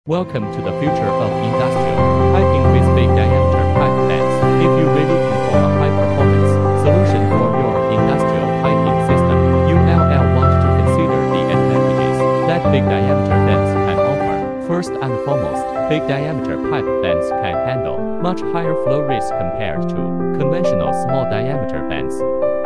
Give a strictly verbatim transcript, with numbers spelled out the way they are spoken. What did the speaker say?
Welcome to the future of industrial piping with big diameter pipe bends. If you're really looking for a high-performance solution for your industrial piping system, you will want to consider the advantages that big diameter bends can offer. First and foremost, big diameter pipe bends can handle much higher flow rates compared to conventional small diameter bends.